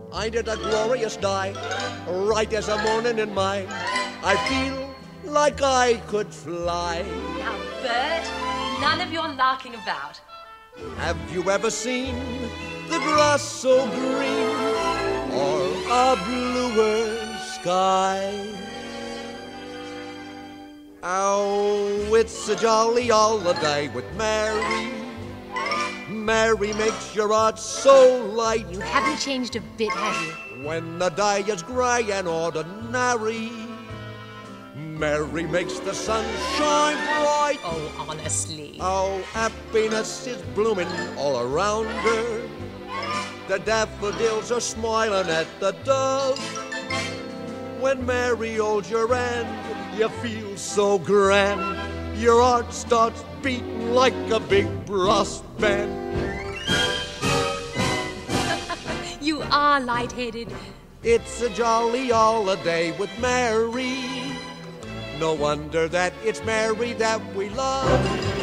I did a glorious day, right as a morning in May. I feel like I could fly. Now, Bert, none of your larking about. Have you ever seen the grass so green, or a bluer sky? Oh, it's a jolly holiday with Mary. Mary makes your heart so light. You haven't changed a bit, have you? When the day is grey and ordinary, Mary makes the sun shine bright. Oh, honestly. Oh, happiness is blooming all around her. The daffodils are smiling at the dove. When Mary holds your hand, you feel so grand. Your heart starts beating like a big brass band. You are lightheaded. It's a jolly holiday with Mary. No wonder that it's Mary that we love.